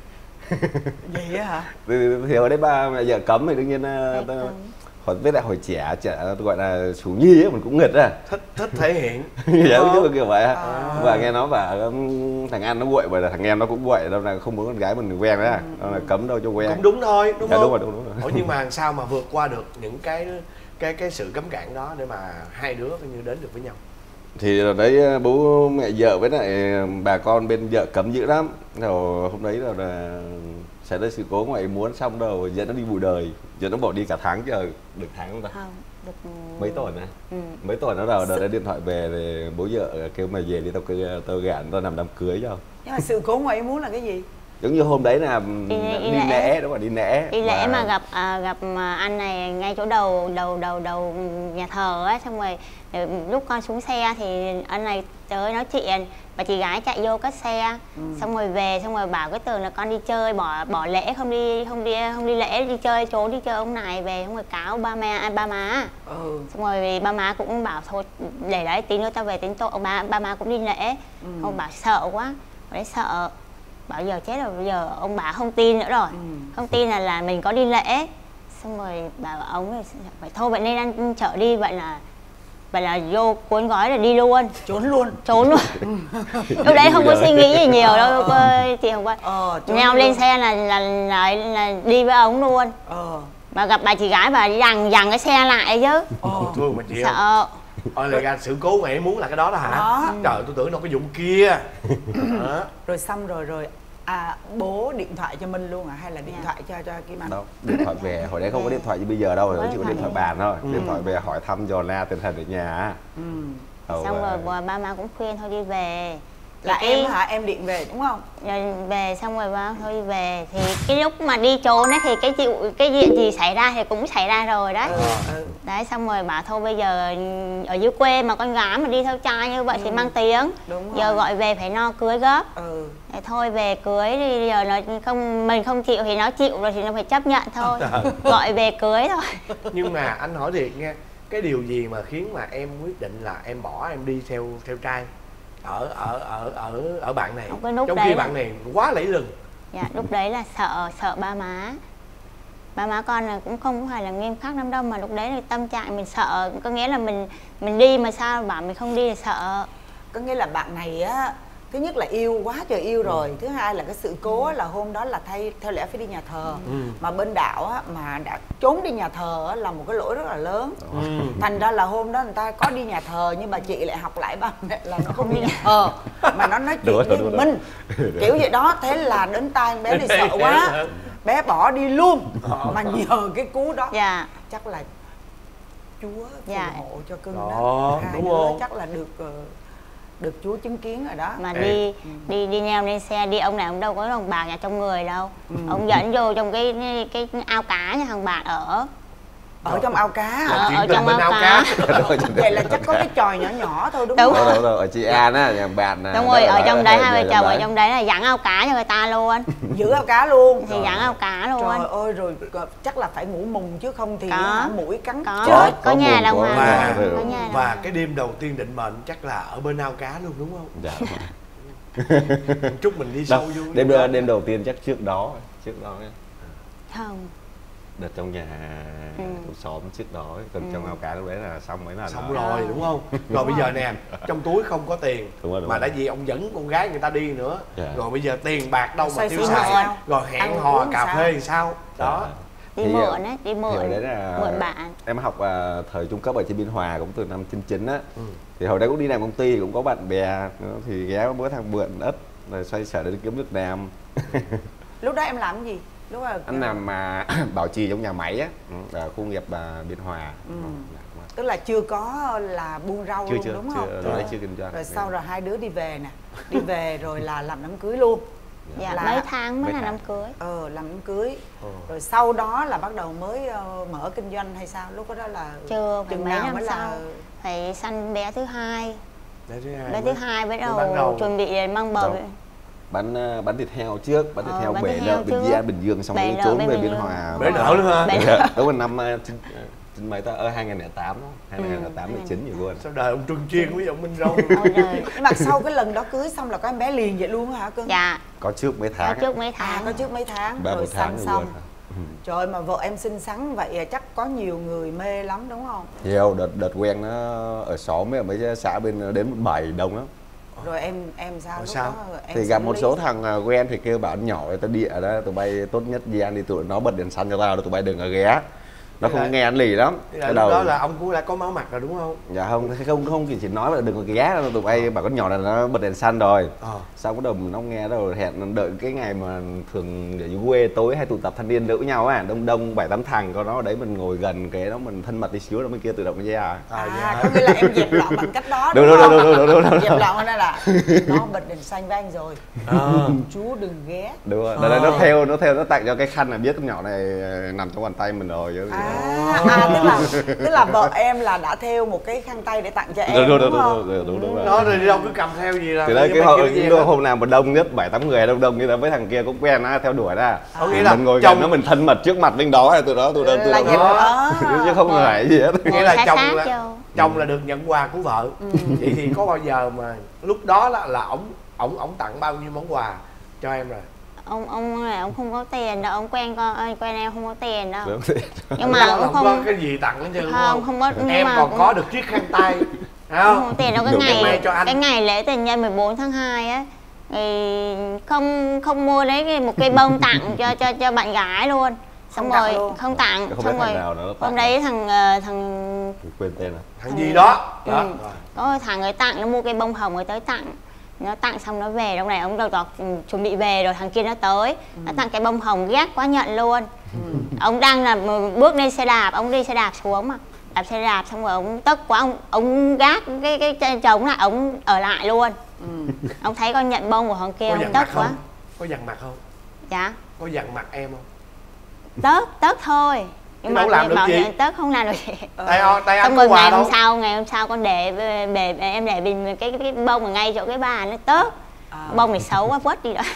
Vậy á hả? Thì, thì hồi đấy ba mẹ vợ cấm thì đương nhiên hồi với lại hồi trẻ trẻ gọi là Sú Nhi ấy mình cũng nghịch á, thích thích thể hiện. Dạ chứ kiểu vậy á. À. Và nghe nó bảo thằng An nó quậy, bởi là thằng em nó cũng quậy, đâu là không muốn con gái mình quen đó, đâu là cấm đâu cho quen. Cũng đúng thôi, đúng dạ, không? Đúng rồi, đúng, đúng rồi. Ủa nhưng mà sao mà vượt qua được những cái cái cái sự cấm cản đó để mà hai đứa coi như đến được với nhau? Thì đấy bố mẹ vợ với lại bà con bên vợ cấm dữ lắm. Rồi hôm đấy là, là xảy ra sự cố ngoài ý muốn, xong rồi dẫn nó đi bụi đời, giờ nó bỏ đi cả tháng trời. Được tháng không ta? Không, được mấy tuần á. Ừ. Mấy tuần nó rồi đợi đến điện thoại về thì bố vợ kêu mày về đi, tao tao gạn tao làm đám cưới cho. Nhưng mà sự cố ngoài ý muốn là cái gì? Giống như hôm đấy là đi, đi, đi lễ. lễ, đúng rồi, đi lễ. Đi lễ và... mà gặp à, gặp anh này ngay chỗ đầu đầu đầu đầu nhà thờ á, xong rồi lúc con xuống xe thì anh này tới nói chuyện, và chị gái chạy vô cất xe, ừ. xong rồi về, xong rồi bảo cái Tường là con đi chơi, bỏ bỏ lễ, không đi không đi không đi lễ, đi chơi trốn đi chơi ông này, về xong rồi cáo ba mẹ ba má. Ừ. Xong rồi ba má cũng bảo thôi để đấy tí nữa tao về tính tội, ông ba ba má cũng đi lễ. Ừ. Ông bảo sợ quá, đấy sợ, bảo giờ chết rồi, bây giờ ông bà không tin nữa rồi. Ừ. Không tin là là mình có đi lễ. Xong rồi bảo ông phải thôi vậy nên ăn chợ đi, vậy là vậy là vô cuốn gói là đi luôn, trốn luôn trốn luôn. Lúc đấy không có suy nghĩ gì nhiều đâu chị Hồng Vân. Ờ, leo lên xe là là, là là đi với ông luôn. Ờ. Mà gặp bà chị gái bà dằn dằn cái xe lại chứ. Ờ. Thương mà chị sợ. Ôi là ra sự cố mẹ muốn là cái đó đó hả? Đó. Trời, tôi tưởng đâu cái vụ kia. Rồi xong rồi rồi à, bố điện thoại cho Minh luôn à hay là điện yeah. thoại cho cho Kim Anh? Đâu, điện thoại về, hồi đấy không có điện thoại như bây giờ đâu, rồi chỉ có điện thoại bàn thôi. Ừ. Điện thoại về hỏi thăm dò la tình hình ở nhà. Ừ. Xong rồi bà, ba má cũng khuyên thôi đi về. Là cái... em hả? Em điện về đúng không? Rồi về xong rồi ba thôi đi về. Thì cái lúc mà đi trốn ấy thì cái chịu cái chuyện gì xảy ra thì cũng xảy ra rồi đấy. Ừ, ừ. Đấy xong rồi bảo thôi bây giờ ở dưới quê mà con gái mà đi theo trai như vậy ừ. thì mang tiếng. Đúng giờ rồi. Gọi về phải no cưới gấp. Ừ. Thế thôi về cưới đi, giờ nó không mình không chịu thì nó chịu rồi thì nó phải chấp nhận thôi. Gọi về cưới thôi. Nhưng mà anh hỏi thiệt nghe, cái điều gì mà khiến mà em quyết định là em bỏ em đi theo theo trai? ở ở ở ở ở bạn này trong khi bạn này quá lẫy lừng. Dạ lúc đấy là sợ sợ ba má ba má con là cũng không phải là nghiêm khắc lắm đâu, mà lúc đấy là tâm trạng mình sợ, có nghĩa là mình mình đi mà sao bảo mình không đi là sợ. Có nghĩa là bạn này á, thứ nhất là yêu quá trời yêu rồi, ừ. thứ hai là cái sự cố là hôm đó là thay theo lẽ phải đi nhà thờ, ừ. mà bên đạo á, mà đã trốn đi nhà thờ á, là một cái lỗi rất là lớn. Ừ. Thành ra là hôm đó người ta có đi nhà thờ nhưng mà chị lại học lại ba mẹ là nó không đi nhà thờ mà nó nói chuyện với Minh kiểu vậy đó. Thế là đến tai bé thì sợ quá, bé bỏ đi luôn. Mà nhờ cái cú đó dạ. chắc là Chúa phù dạ. hộ cho cưng đó, đó. Hai đứa không? Chắc là được được Chúa chứng kiến rồi đó. Mà đi ừ. đi đi leo lên xe đi, ông này ông đâu có đồng bạc nhà trong người đâu. Ừ. Ông dẫn vô trong cái cái, cái ao cá nhà thằng bạn ở ở Rồi. trong ao cá ở, ở trong ao, ao cá, cá. Vậy là chắc có cái chòi nhỏ nhỏ thôi đúng, đúng không? Đúng rồi, ở chị An á, nhà bạn đúng rồi, ở trong đấy hai vợ chồng ở trong đấy là dẫn ao cá cho người ta luôn. Giữ ao cá luôn thì dẫn ao cá luôn. Trời ơi, rồi chắc là phải ngủ mùng chứ không thì có. Mũi cắn có, có, có nhà đồng hoàng và, và cái đêm đầu tiên định mệnh chắc là ở bên ao cá luôn đúng không? Dạ. Chúc mình đi sâu vô. Đêm đêm đầu tiên chắc trước đó trước đó ấy. Không. Đợt trong nhà ừ. xóm trước đó, còn ừ. trong ao cá lúc đấy là xong mấy lần xong đó. Rồi đúng không? Rồi bây giờ nè, trong túi không có tiền đúng rồi, đúng mà đã gì ông dẫn con gái người ta đi nữa, yeah. rồi bây giờ tiền bạc đâu mà tiêu xài, rồi hẹn hò cà phê thì sao đó. Đi thì, mượn á, đi mượn, đấy là mượn bạn. Em học uh, thời trung cấp ở trên Biên Hòa cũng từ năm chín chín á, ừ. thì hồi đấy cũng đi làm công ty cũng có bạn bè thì ghé bữa thằng mượn ít rồi xoay sở đến kiếm việc làm. Lúc đó em làm cái gì? Lúc đó anh làm mà bảo trì trong nhà máy á, ở khu nghiệp Biên Hòa. Ừ. Tức là chưa có là buôn rau chưa, luôn chưa, đúng chưa, không? Chưa, đấy chưa kinh doanh. Rồi sau rồi hai đứa đi về nè, đi về rồi là làm đám cưới luôn. Dạ, là mấy tháng mới mấy là tháng. đám cưới. Ờ, làm đám cưới. Ừ. Rồi sau đó là bắt đầu mới uh, mở kinh doanh hay sao? Lúc đó là Chưa, phải chừng mấy nào năm mới sau là phải sanh bé thứ hai. Bé thứ hai Bé thứ hai bắt mới ban đầu. đầu chuẩn bị mang bầu. Đâu. Bán bán thịt heo trước, bán thịt Ờ, heo bán bể thịt lợ heo Bình trước. Giang, Bình Dương, xong Bể rồi lợ trốn bên về Bình Biên Dương. Hòa. Bể lợ luôn hả? Bể Đúng rồi, năm chín chín mấy ta ở hai nghìn lẻ tám đó, hai nghìn lẻ tám Ừ. là chín gì luôn. Sao đời ông Trương Chuyên với ông Minh Râu. Ôi trời. Nhưng mà sau cái lần đó cưới xong là có em bé liền vậy luôn hả cưng? Dạ, Có trước mấy có tháng. trước mấy À, tháng. có trước mấy tháng Ba rồi một tháng sanh rồi xong. luôn. Ừ. Trời ơi, mà vợ em xinh xắn vậy chắc có nhiều người mê lắm đúng không? Nhiều đợt đợt quen nó ở xóm ấy, ở mấy xã bên đến bảy đông lắm. Rồi em em sao Rồi lúc sao? đó em Thì gặp xử một lý? số thằng quen thì kêu bảo nhỏ người ta địa đó, tụi bay tốt nhất đi ăn đi, tụi nó bật đèn xanh cho tao, tụi bay đừng có ghé. Nó Thế không là- nghe ăn lì lắm. Thế là Cái lúc đầu đó là ông cũng đã có máu mặt rồi đúng không? dạ không không không chỉ nói là đừng có ghé đâu, tụi bay bảo con nhỏ này nó bật đèn xanh rồi. Ờ. Sau cái đầu nó nghe rồi hẹn đợi cái ngày mà thường ở dưới quê tối hay tụ tập thanh niên đỡ nhau á, đông đông bảy tám thằng có nó ở đấy, mình ngồi gần cái đó mình thân mật tí xíu rồi bên kia tự động nó ra. À, vậy À, hả? có nghĩa là em dẹp loạn bằng cách đó Đúng đúng, đúng không? đúng đúng đúng đúng. Dẹp loạn đây là nó bật đèn xanh với anh rồi. Ờ. Chú đừng ghé. Đúng rồi. Ờ. Đây nó theo nó theo nó tặng cho cái khăn là biết con nhỏ này nằm trong bàn tay mình rồi chứ. À, à tức là tức là vợ em là đã theo một cái khăn tay để tặng cho em Đúng đúng đúng, đúng không? đúng đúng đúng. Nó rồi đi đâu cứ cầm theo gì là Thì đấy như cái mấy hôm, kia cái gì đôi đó. hôm nào mà đông nhất bảy tám người đông đông như là với thằng kia cũng quen á, theo đuổi ra. Có nghĩa Thì là mình ngồi trong- gần nó mình thân mật trước mặt bên đó hay tụi đó tụi đó tụi Là đó dẹp đó. đó. chứ không phải gì hết. Nghĩa là sát chồng sát là vô. chồng là được nhận quà của vợ. Vậy thì có bao giờ mà lúc đó là là ổng ổng ổng tặng bao nhiêu món quà cho em rồi? Ông ông này ông không có tiền đâu, ông quen con ơi, quen em không có tiền đâu. Đúng rồi. Nhưng mà Đó ông là không có cái gì tặng hết trơn đúng không không? không có, nhưng Em mà còn cũng- có được chiếc khăn tay. Phải không không? có tiền đâu. Cái Được cái may ngày cho anh. cái ngày lễ tình nhân mười bốn tháng hai á thì không không mua đấy cái một cây bông tặng cho cho cho bạn gái luôn. Xong Không tặng rồi luôn. không tặng, Không biết xong thằng rồi nào nó tặng. hôm đấy thằng ờ, thằng Quên tên rồi. Thằng gì đó. Đó. Ừ. Rồi. có thằng ấy tặng, nó mua cây bông hồng rồi tới tặng, nó tặng xong nó về, lúc này ông đầu tọt chuẩn bị về rồi thằng kia nó tới, nó tặng cái bông hồng ghét quá nhận luôn. Ông đang là bước lên xe đạp, ông đi xe đạp xuống mà đạp xe đạp xong rồi ông tức quá, ông ông gác cái cái chân trống lại, ông ở lại luôn. Ông thấy con nhận bông của thằng kia Có ông dằn tức mặt quá. không? Có dằn mặt không? Dạ Có dằn mặt em không? tức tức thôi, nhưng Chứ đâu làm được bảo gì. nhận tức không làm được gì. Tay o- tay anh Xong có rồi quà ngày đâu? hôm sau ngày hôm sau con để để, để em để bình cái, cái cái bông ở ngay chỗ cái bàn nó tớt. À. Bông này xấu quá vứt đi rồi.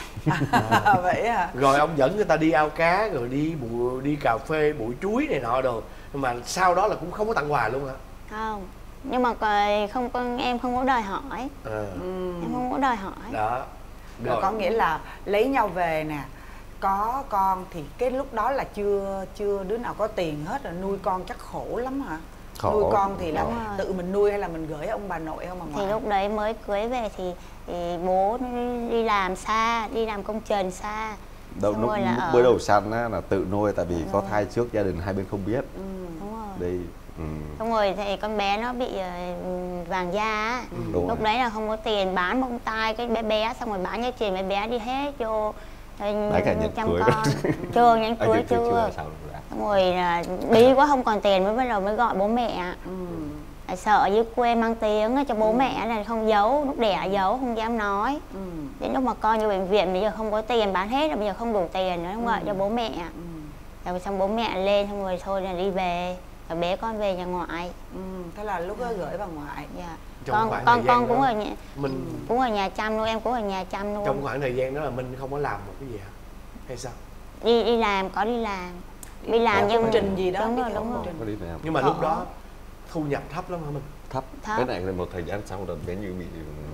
Vậy hả? Rồi ông dẫn người ta đi ao cá, rồi đi bụi, đi cà phê, bụi chuối này nọ đồ. Nhưng mà sau đó là cũng không có tặng quà luôn hả? Không, nhưng mà coi- không con em không có đòi hỏi, À, em không có đòi hỏi. đó. Rồi có nghĩa là lấy nhau về nè, có con thì cái lúc đó là chưa chưa đứa nào có tiền hết rồi, nuôi con chắc khổ lắm hả? Khổ. Nuôi con thì là Đúng rồi. tự mình nuôi hay là mình gửi ông bà nội ông bà Thì ngoại? lúc đấy mới cưới về thì, thì bố nó đi làm xa, đi làm công trình xa. Đâu Xong lúc, rồi là lúc ở- mới đầu sanh á là tự nuôi, tại vì có Rồi. thai trước gia đình hai bên không biết. Đúng rồi. Đây ừ. Xong rồi thì con bé nó bị ờ, vàng da á. Đúng Lúc rồi. đấy là không có tiền, bán bông tai cái bé bé, xong rồi bán cho tiền bé bé đi hết vô ờ, Đấy cả nhẫn chăm cưới. con. Chưa, nhẫn Anh cưới chưa, chưa. chưa, sao được đã. Xong rồi là bí quá không còn tiền mới bắt đầu mới gọi bố mẹ. Ừ. À, sợ dưới quê mang tiếng á, cho bố mẹ là không giấu, lúc đẻ giấu không dám nói. Ừ. Đến lúc mà con vô bệnh viện bây giờ không có tiền, bán hết rồi bây giờ không đủ tiền nữa, không gọi cho bố mẹ. Ừ. Rồi xong bố mẹ lên xong rồi thôi là đi về, rồi bé con về nhà ngoại. Ừ. Thế là lúc đó gửi bà ngoại. Dạ. Trong Con khoảng con thời gian con cũng đó, ở nhà, Mình cũng ở nhà chăm luôn, em cũng ở nhà chăm luôn. trong khoảng thời gian đó là mình không có làm một cái gì hả? Hay sao? đi đi làm, có đi làm, đi làm Có nhưng công trình gì đó, đúng đi rồi theo đúng công rồi. trình. Có đi làm. Nhưng mà Ờ. lúc đó thu nhập thấp lắm hả mình? Thấp. Thấp. Cái này là một thời gian sau là bé như bị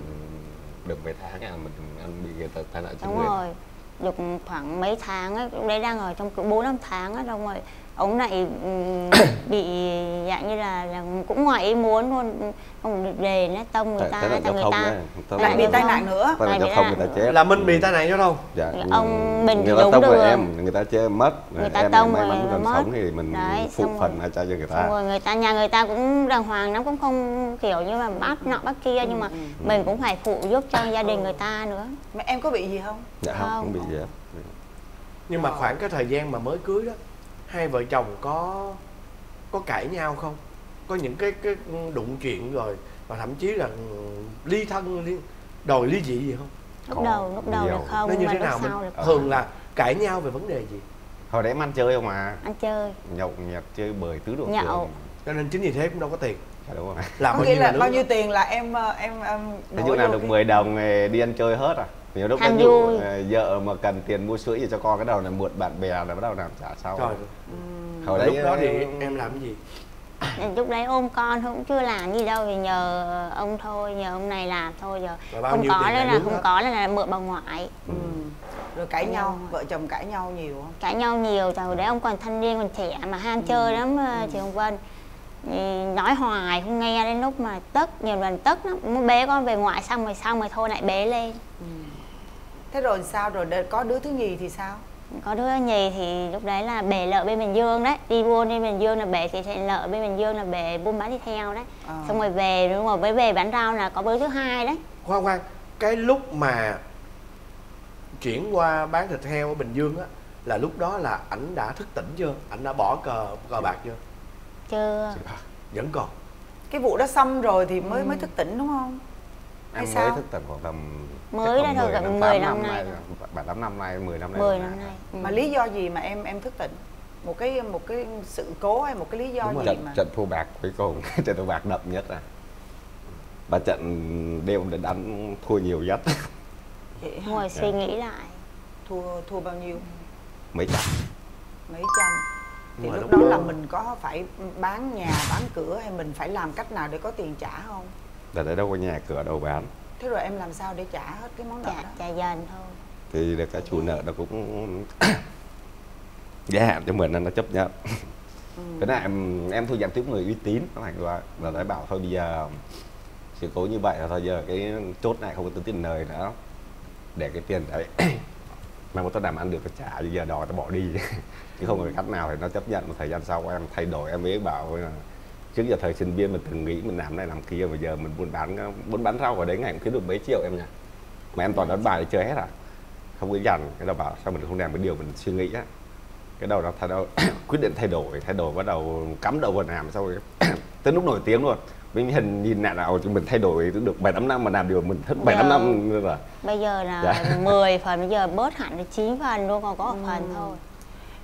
được mấy tháng à, mình ăn bị người ta tai nạn trên Đúng người. rồi, được khoảng mấy tháng ấy, lúc đấy đang ở trong cỡ bốn năm tháng ấy, xong rồi ông lại ừm, bị dạng như là, là cũng ngoài ý muốn luôn, không được đề nó tông người Tai- ta, tai nạn tại giao người thông ta đấy. Tai Lại nạn bị giao tai thông. nạn nữa. Tai nạn Lại giao bị thông tai người ta nạn. chết. Là mình bị tai nạn giao thông. Dạ. Ông mình thì người ta đúng tông rồi đường. em, người ta chết mất. Người ta em tông may rồi mắn còn mất. sống thì mình Đấy, phụ xong phần rồi- hay cho người Xong ta. rồi người ta, nhà người ta cũng đàng hoàng lắm, cũng không kiểu như là bắt nọ bắt kia, nhưng mà mình cũng phải phụ giúp cho gia đình người ta nữa. Mẹ em có bị gì không? Dạ không, Không. không bị gì hết. Nhưng mà khoảng cái thời gian mà mới cưới đó, hai vợ chồng có có cãi nhau không? có những cái cái đụng chuyện rồi và thậm chí là ly thân, ly, đòi ly dị gì không? Lúc đầu lúc đầu là không, nó như thế nào mình thường là cãi nhau về vấn đề gì? Hồi đấy em ăn chơi không à? Ăn chơi, nhậu nhẹt chơi bời tứ đồ nhậu. Cho nên chính vì thế cũng đâu có tiền. Dạ đúng rồi. Làm bao nhiêu là bao nhiêu tiền là em em em nói chung là được mười đồng đi ăn chơi hết à. Nhiều lúc cái vụ vợ mà cần tiền mua sữa gì cho con, cái đầu là mượn bạn bè là bắt đầu làm trả sau. Trời. Ừ. Hồi đấy lúc đó thì em làm cái gì? Lúc đấy ôm con cũng chưa làm gì đâu, thì nhờ ông thôi, nhờ ông này làm thôi. Giờ không có nữa là không có là mượn bà ngoại. Ừ. Rồi cãi nhau, vợ chồng cãi nhau nhiều không? Cãi nhau nhiều, hồi đấy ông còn thanh niên còn trẻ mà ham ừ. chơi lắm chị Hồng Vân. Nói hoài không nghe, đến lúc mà tức, nhiều lần tức lắm, muốn bế con về ngoại xong rồi xong rồi thôi lại bế lên. Ừ. Thế rồi sao, rồi có đứa thứ nhì thì sao? Có đứa nhì thì lúc đấy là bể lợ bên Bình Dương đấy, đi buôn đi Bình Dương là bể thì lợ bên Bình Dương là bể buôn bán đi theo đấy. À. Xong rồi về, đúng rồi, mới về bán rau là có đứa thứ hai đấy. Khoan khoan, cái lúc mà chuyển qua bán thịt heo ở Bình Dương á, là lúc đó là ảnh đã thức tỉnh chưa? Ảnh đã bỏ cờ cờ bạc chưa? Chưa. Vẫn còn. Cái vụ đó xong rồi thì mới ừ. mới thức tỉnh đúng không? Hay em sao? Mới thức tỉnh khoảng tầm mới đây thôi, gần mười năm nay, bảy tám năm nay, mười năm nay. mười năm nay. Ừ. Mà lý do gì mà em em thức tỉnh? Một cái một cái sự cố hay một cái lý do gì trận, mà? Trận thua bạc cuối cùng, trận thua bạc đậm nhất à. Và trận đêm để đánh thua nhiều nhất. Ngồi suy nghĩ lại. Thua thua bao nhiêu? Mấy trăm. Mấy trăm. Thì lúc đó là mình có phải bán nhà, bán cửa hay mình phải làm cách nào để có tiền trả không? Đợt đấy đâu có nhà cửa đâu bán. Thế rồi em làm sao để trả hết cái món nợ trả, đó? Trả dần thôi. Thì được cái chủ nợ nó cũng giá hạn cho mình nên nó chấp nhận. Ừ. Cái này em em thu giảm tiếp người uy tín nó thành ra là đấy bảo thôi bây giờ sự cố như vậy là thôi giờ cái chốt này không có tính tiền lời nữa, để cái tiền đấy mà muốn tao làm ăn được phải trả, bây giờ đòi tao bỏ đi chứ không có cách nào thì nó chấp nhận. Một thời gian sau em thay đổi, em mới bảo là trước giờ thời sinh viên mình từng nghĩ mình làm này làm kia, bây giờ mình buôn bán buôn bán rau ở đấy ngày cũng kiếm được mấy triệu em nhỉ, mà em toàn đánh bài để chơi hết à, không có dành. Cái đầu bảo sao mình không làm cái điều mình suy nghĩ á, cái đầu nó thay đổi quyết định thay đổi thay đổi bắt đầu cắm đầu vào làm, sau rồi tới lúc nổi tiếng luôn mình hình nhìn lại nào thì mình thay đổi được bảy tám năm mà làm điều mình thích bảy tám năm nữa rồi. Bây giờ là dạ. mười phần, bây giờ bớt hẳn được chín phần luôn, còn có một ừ. phần thôi.